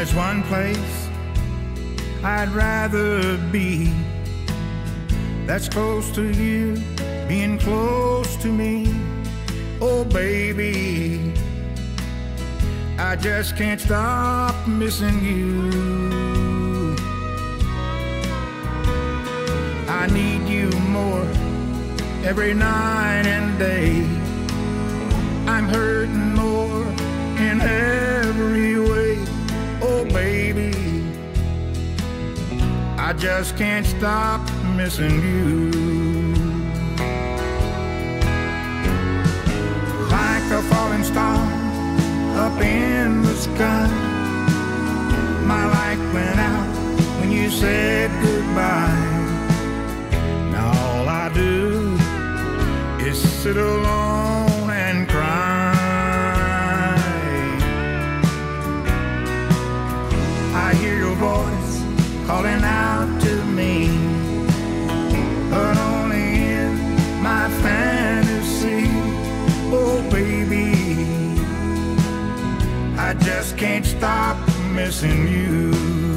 There's one place I'd rather be, that's close to you, being close to me. Oh baby, I just can't stop missing you. I need you more every night and day. I'm hurting more in every way. Oh baby, I just can't stop missing you. Like a falling star up in the sky, my light went out when you said goodbye. Now all I do is sit alone and cry. I hear your voice calling out to me, but only in my fantasy. Oh baby, I just can't stop missing you.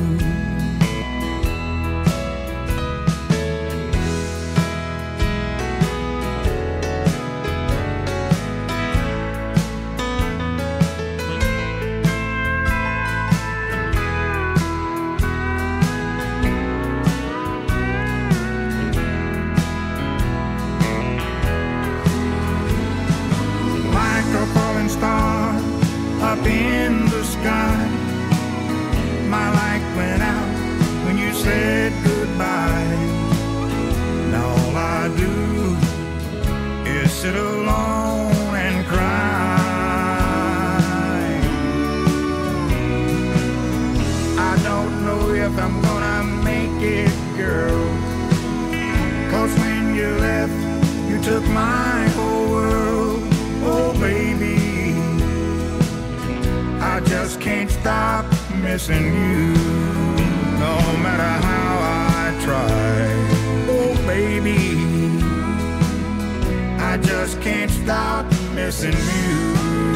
Up in the sky, my light went out when you said goodbye. Now all I do is sit alone and cry. I don't know if I'm gonna make it, girl, 'cause when you left, you took my whole world. Oh baby, I just can't stop missing you, no matter how I try. Oh baby, I just can't stop missing you.